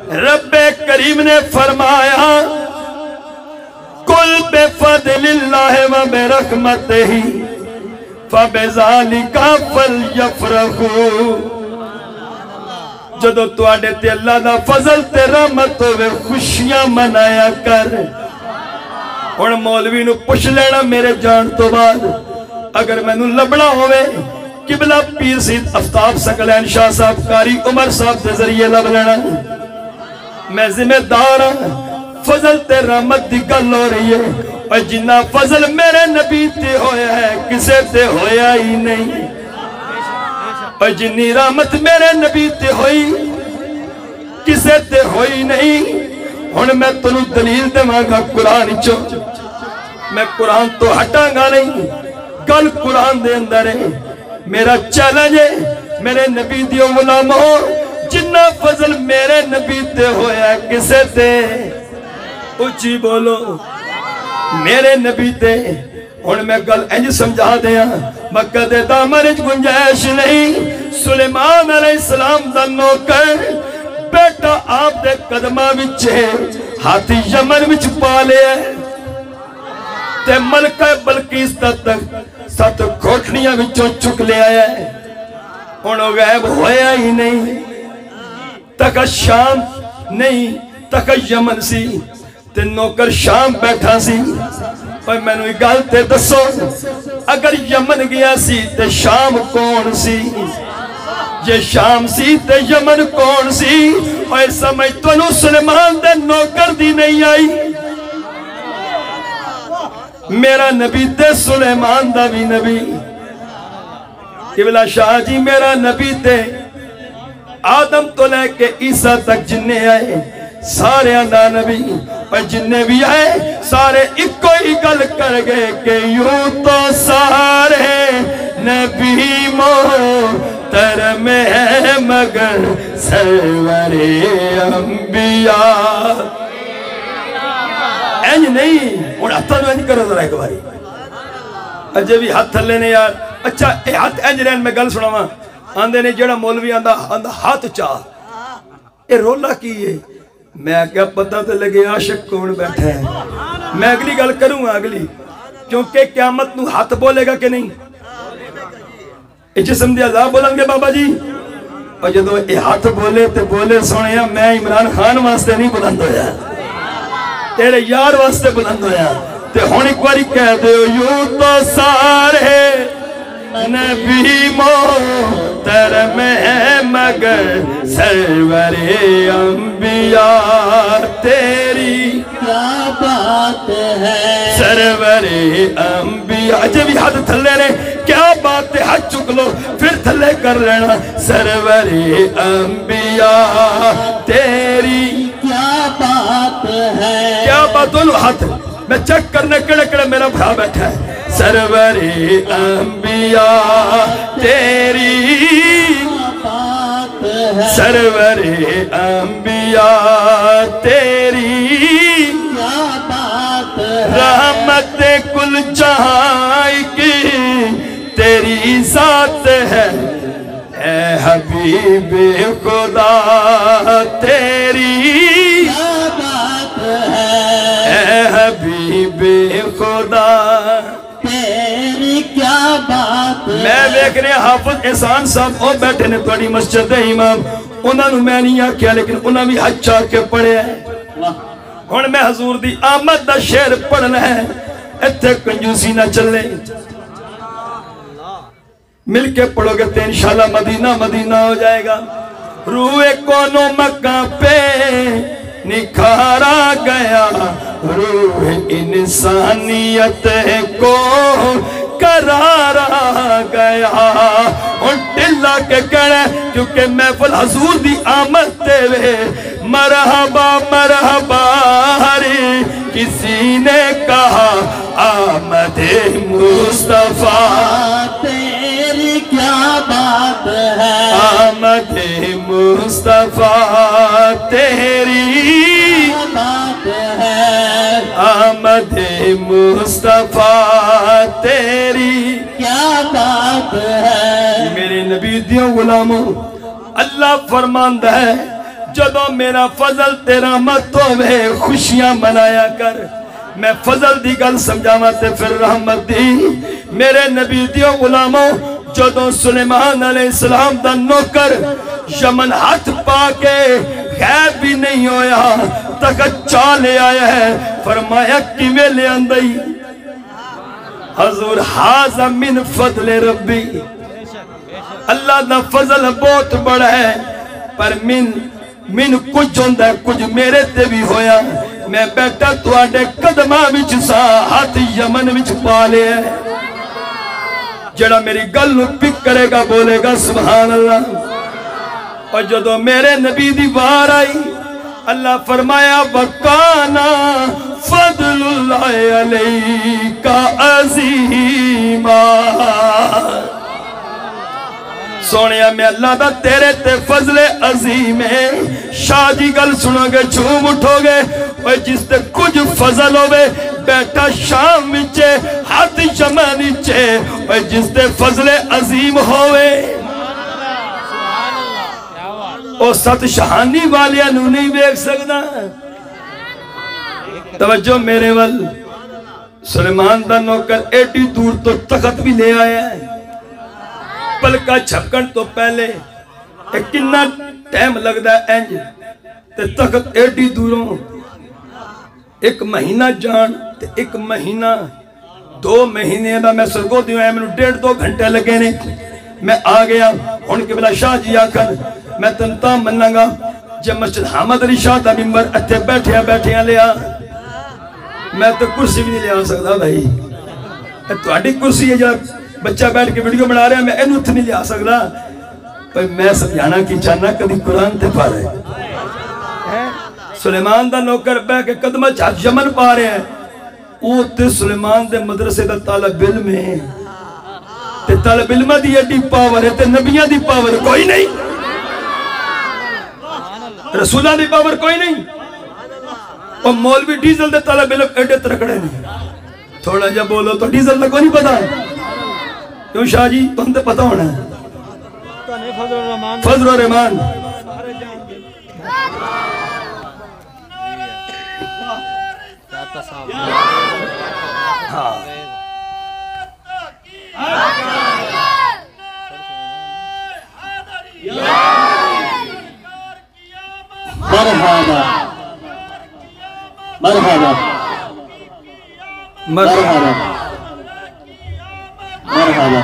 رب کریم نے فرمایا قل بفضل اللہ و برحمتہ فبذالک فلیفرحوا، جدو تواڈے تے اللہ دا فضل تے رحمت ہوئے خوشیاں منایا کر۔ ہن مولوی نو پوچھ لینا میرے جان تو بعد، اگر میں نو لبنا ہوئے قبلہ پیر سید آفتاب ثقلین شاہ صاحب قاری عمر صاحب دے ذریعے لب لینا، میں ذمہ دار ہوں۔ فضل تے رحمت دی گل ہو رہی ہے، اور جنہ فضل میرے نبی تے ہویا ہے کسے تے ہویا ہی نہیں، اور جنی رحمت میرے نبی تے ہوئی کسے تے ہوئی نہیں۔ ہن میں تنو دلیل دے مانگا قرآن چو، میں قرآن تو ہٹاں گا نہیں، گل قرآن دے اندر ہے۔ میرا چیلنج ہے میرے نبی دیو غلاموں، جنہ فضل میرے نبی تے ہویا ہے کسے تے، اچھی بولو میرے نبی تے۔ ہن میں گل انج سمجھا دیا، مکہ دے دامن وچ گنجائش نہیں۔ سلیمان علیہ السلام دا نوکر بیٹا آپ دے قدمہ وچ ہے، ہاتھی یمن وچ پالے ہے، تے ملکہ بلقیس تک 7 کھوٹنیاں وچوں چک لے آیا ہے۔ ہن وہ غائب ہویا ہی نہیں، تک شام نہیں تک یمن سی، تے نوکر شام بیٹھا سی۔ اور میں نے گل تے دسو، اگر یمن گیا سی تے شام کون سی؟ یہ شام سی تے یمن کون سی؟ اور سمجھ تو نو سلیمان دے نوکر دی نہیں آئی، میرا نبی تے سلیمان دا بھی نبی۔ قبلہ شاہ جی میرا نبی تے آدم تو لے کے عیسیٰ تک جننے آئے سارے آندہ نبی، اور جننے بھی آئے سارے ایک کوئی گل کر گئے کہ یوں تو سارے نبی محترم ہے مگر سرور انبیاء۔ اینج نہیں، اور ہاتھا جو اینج کرو ذرا ایک باری، اجے بھی ہاتھ تھلے نے یار۔ اچھا اے ہاتھ اینج رہن میں گل سنا ماں، آندے نے جڑا مولوی آندہ ہاتھ چاہ، اے رولا کی ہے؟ میں کیا پتہ تو لگے عاشق کون بیٹھا ہے۔ میں اگلی گل کروں گا اگلی، کیونکہ قیامت نو ہاتھ بولے گا کہ نہیں؟ اے جسم دی عذاب بولیں گے بابا جی، اور جدو اے ہاتھ بولے تے بولے سوڑیا میں عمران خان واسطے نہیں بلند ہویا، تیرے یار واسطے بلند ہویا۔ تے ہون ایک باری کہہ دے یوں تو سارے نبی محترم ہے مگر سرور انبیاء، تیری کیا بات ہے سرور انبیاء۔ جب بھی ہاتھ تھلے نے کیا بات ہے، ہاتھ چک لو پھر تھلے کر لینا، سرور انبیاء تیری کیا بات ہے۔ کیا بات؟ دونوں ہاتھ میں چیک کرنے کڑے کڑے میرا بھرا بیٹھا ہے، سرور انبیاء تیری بات ہے، سرور انبیاء تیری کیا بات ہے، رحمت کل جہاں کی تیری ذات ہے، اے حبیب خدا تیری کیا بات ہے، اے حبیب خدا تیری کیا بات ہے۔ میں دیکھ رہے حافظ احسان صاحب وہ بیٹھے نے توڑی مسجد امام، انہوں نے میں نہیں آکھیا لیکن انہوں بھی حج چاہ کے پڑھے ہیں۔ ہن میں حضور دی آمد دا شعر پڑھنا ہے، اتھے کنجوسی نہ چلے، مل کے پڑھو گے تو انشاءاللہ مدینہ مدینہ ہو جائے گا۔ روح کونوں مکہ پہ نکھارا گیا، روح انسانیت کو قرارا گیا۔ اور ٹھلا کے کہنے کیونکہ محفل حضور دی آمد تے وے، مرحبا مرحبا ہری کسی نے کہا آمد مصطفیٰ تیری کیا بات ہے، آمد مصطفیٰ تیری بات ہے، آمد مصطفیٰ تیری کیا بات ہے۔ میرے نبی دیوں غلاموں، اللہ فرماندہ ہے جدو میرا فضل تیرا مت ہوئے خوشیاں منایا کر میں فضل دی گل سمجھاواں تے پھر رحمت دی میرے نبی دیو غلاموں جدو سلیمان علیہ السلام دا نوکر یمن ہاتھ پا کے غیب بھی نہیں ہویا تک چالے آیا ہے فرمایا کیویں لے اندئی حضور حاضر من فضل ربی اللہ دا فضل بہت بڑا ہے پر من کچھ ہوندہ ہے کچھ میرے تے بھی ہویا میں بیٹھا تواڈے قدماں وچ سا ہاتھ یمن وچ پا لے جڑا میری گل نو پک کرے گا بولے گا سبحان اللہ اور جدو میرے نبی دی وار آئی اللہ فرمایا وَقَانَا فَضْلُ اللَّهِ عَلَيْكَ عَظِيمًا سونیا میں اللہ دا تیرے تے فضل عظیم ہے شاہ جی گل سنو گے جھوم اٹھو گے اور جس تے کچھ فضل ہوئے بیٹھا شام وچے ہاتھ یمن وچے اور جس تے فضل عظیم ہوئے او ست شہانی والیا نو نہیں بیک سکتا توجہ میرے وال سلیمان دا نوکر ایڈی دور تو تخت بھی لے آیا ہے پلکا چھپکن تو پہلے ایک کنا ٹائم لگ دا ہے انج تے تخت ایڈی دوروں ایک مہینہ جان تے ایک مہینہ 2 مہینے دا میں سرگو دیوں ہے میں 1.5-2 گھنٹے لگے نے میں آ گیا ان کے بلا شاہ جی آکھن میں تنتا مننا گا جب مسجد حامد علی شاہ دا ممبر اتھے بیٹھیاں لیا میں تو کرسی بھی نہیں لے آ سکتا بھائی تو آڈی کرسی ہے جب بچہ بیٹھ کے ویڈیو بنا رہے ہیں میں اینو اتھ نہیں لے آ سکتا بھائی میں سمجھانا کی چاہنا کدھی قرآن تے پا رہے سلیمان دا نوکر بہ کے قدمہ چاہت یمن پا رہے ہیں او تے سلیمان دے مدرسے دا طالب علم ہے تے طالب علم دی ایڈی پاور ہے تے نبیاں دی پاور کوئی نہیں رسولہ دی پاور کوئی نہیں اور مولوی ڈیزل دے طالب علم ایڈے ترکڑے نہیں تھوڑا جا بولو تو ڈیزل دا کوئی نہیں پتا کیوں شاہ جی تم تے پتا ہونا ہے فضل الرحمان مرحبا مرحبا مرحبا مرحبا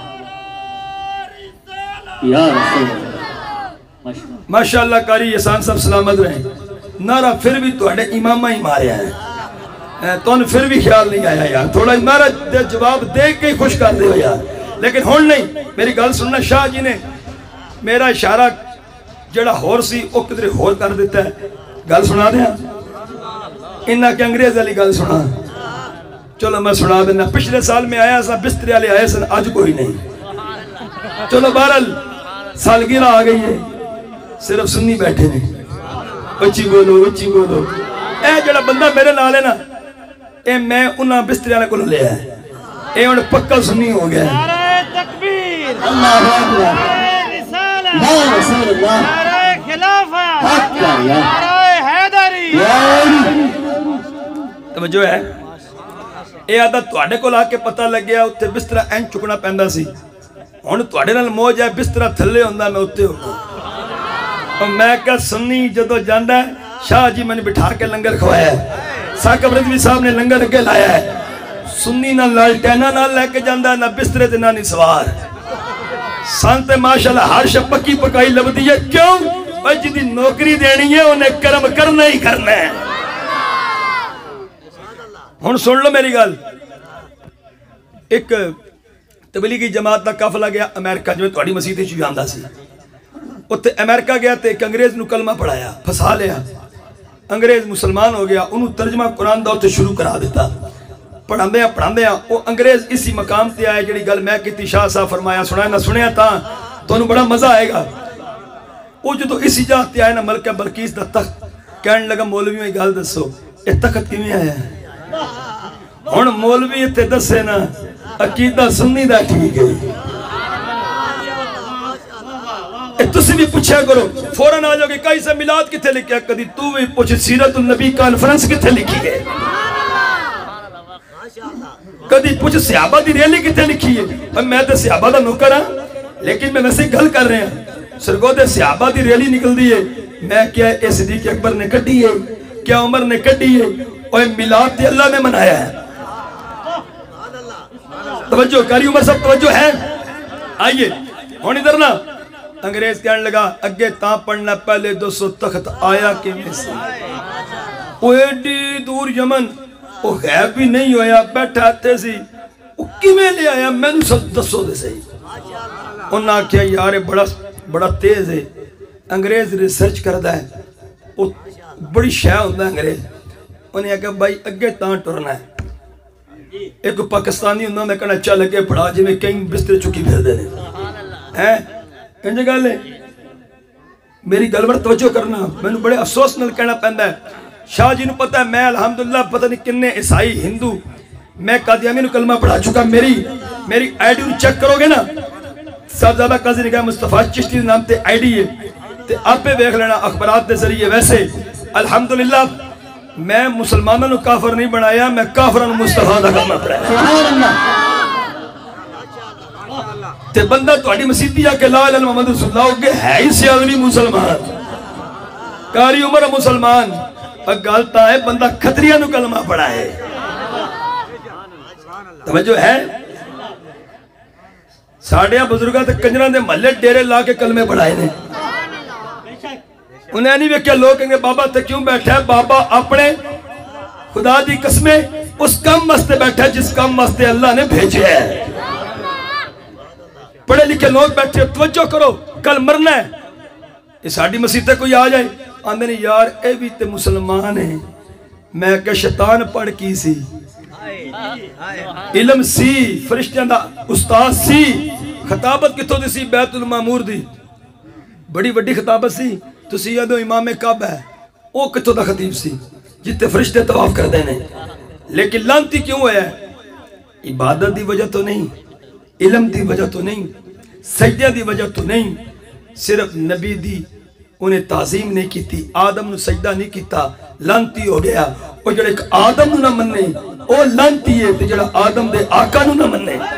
یا رسول ماشاءاللہ قاری احسان صاحب سلامت رہے نعرہ پھر بھی تو اڈے امامہ ہی مارے ہیں تو ان پھر بھی خیال نہیں آیا یار تھوڑا نعرہ جواب دے کے خوش کر دے ہو یار لیکن ہون نہیں میری گل سننا شاہ جی نے میرا اشارہ جڑا ہور سی او کدھر ہور کر دیتا ہے گل سنا دیا انہا کہ انگریز علی گل سنا چلو میں سنا دینا پچھلے سال میں آیا سا بستری علی آئے سن آج کوئی نہیں چلو بہرحال سالگرہ آ گئی ہے صرف سنی بیٹھے نہیں اچھی بولو اے جڑا بندہ میرے نال ہے نا اے میں انہاں بستری علی کو لے آیا اے انہوں پکا سنی ہو گیا نعرہ تکبیر اللہ اکبر رسالہ یا رسول اللہ نعرہ خلافہ حق کر یا نعرہ حیدری توجہ ہے اے عادت تواڈے کو لا کے پتہ لگ گیا اتھے بسترا این چکنا پیندا سی ہن تواڈے نال موج ہے بسترا تھلے ہوندا میں اتھے ہوں اور میں کہ سنی جدو جاندا ہے شاہ جی میں نے بٹھا کے لنگر کھوایا ہے ثاقب رضوی صاحب نے لنگر کے لایا ہے سنی نہ لالٹینا نہ لے کے جاندا ہے نہ بسترے تے نہ سوار سانتے ماشاءاللہ ہر شب پکی پکائی لبدی ہے کیوں اور جدی نوکری دینی ہے انہیں کرم کرنا ہی کرنا ہے ہن سن لو میری گل ایک تبلیغی جماعت دا قافلہ گیا امریکہ جو تہاڈی مسجد وچ آندا سی اوتھے امریکہ گیا تے ایک انگریز نو کلمہ پڑھایا پھسا لیا انگریز مسلمان ہو گیا انہوں ترجمہ قرآن دا اوتھے شروع کرا دیتا پڑھاندے ہیں وہ انگریز اسی مقام تے آئے جڑی گل میں کیتی شاہ صاحب فرمایا سنایا نہ سنیا تا تو انہوں بڑا مزہ آئے گا وہ جو تو اسی جہاں تے آئے نا ملکہ بلقیس دا تخت کہنے لگا مولویوں ایک گل دسو یہ تخت کیویں آیا ہے ہن مولوی تے دسے نا عقیدہ سنی دا ٹھیک ہے تسی بھی پوچھا کرو فوراً آ جاؤ کہ کئی سے میلاد کتھے لکھیا کدی تو بھی پوچھ سیرت النبی کانفرنس کتھے لکھی ہے کدی پوچھ صحابہ دی ریلی کتھے لکھی ہے میں تو صحابہ دا نوکر ہاں لیکن میں ویسے گل کر رہے ہیں سرگو دے صحابہ دی ریلی نکل دی ہے میں کیا اے صدیق اکبر نے کٹی ہے کیا عمر نے کٹی ہے اور میلاد تے اللہ نے منایا ہے توجہ کاری عمر صاحب توجہ ہے آئیے ہونی در نا انگریز کہنے لگا اگے تاں پڑھنا پہلے 200 تخت آیا کہ میں سے وہ ایڈی دور یمن وہ غیب بھی نہیں ہویا بیٹھا آتے سی وہ کیویں لے آیا میں نے سب دسو دے سے انہاں کیا یار بڑا تیز ہے انگریز ریسرچ کردا ہے وہ بڑی شے ہوندا ہے انگریز انہیں کہا بھائی اگے تاں ٹرنا ہے ایک پاکستانی انہوں نے کہنا چل لگے پڑھا جی میں کہیں بستر چکی پھر دے ہیں انجھے گا لے میری گلبر توجہ کرنا میں نے بڑے افسوس نل کہنا پہندا ہے شاہ جی نو پتہ ہے میں الحمدللہ پتہ نہیں کنے عیسائی ہندو میں قادیانی نو کلمہ پڑھا چکا میری آئی ڈی نو چیک کرو گے نا صاحبزادہ قاضی نگاہ مصطفیٰ چشتی نام تے آئی ڈی ہے تے آپ پہ دیکھ لینا اخبارات دے ذریعے ویسے الحمدللہ میں مسلمانوں کافر نہیں بنایا میں کافروں مصطفیٰ دا کلمہ پڑھایا سبحان اللہ تے بندہ توڑی مسیحی آکے لا الہ محمد رسول اللہ ہوگے ہے ہی سیاغلی مسلمان کاری عمر مسلمان اور گالتا ہے بندہ کھتریاں نو کلمہ پڑھا ہے توجہ ہے ساڑھیاں بزرگاں تے کنجران دے محلے ڈیرے لا کے کلمے پڑھائے نے انہیں نہیں بھی کیا لوگ کہیں گے بابا تے کیوں بیٹھا ہے بابا اپنے خدا دی قسمیں اس کم واسطے بیٹھا ہے جس کم واسطے اللہ نے بھیجے ہے پڑھے لکھے لوگ بیٹھے توجہ کرو کل مرنا ہے یہ ساڑھی مسیح کوئی آ جائے آندھے نہیں یار اے بھی تے مسلمان ہیں میں کہ شیطان پڑھ کی سی علم سی فرشتیاں دا استاد سی خطابت کتوں دی سی بیت المامور دی بڑی بڑی خطابت سی تو سیدو امام کعبہ ہے وہ کتوں دا خطیب سی جتے فرشتے طواف کر دینے لیکن لانتی کیوں ہے عبادت دی وجہ تو نہیں علم دی وجہ تو نہیں سجدہ دی وجہ تو نہیں صرف نبی دی انہیں تعظیم نہیں کی تھی آدم نو سجدہ نہیں کیتا لانتی ہو گیا اور جڑا ایک آدم نو نہ مننے وہ لانتی ہے جڑا آدم دے آقا نو نہ مننے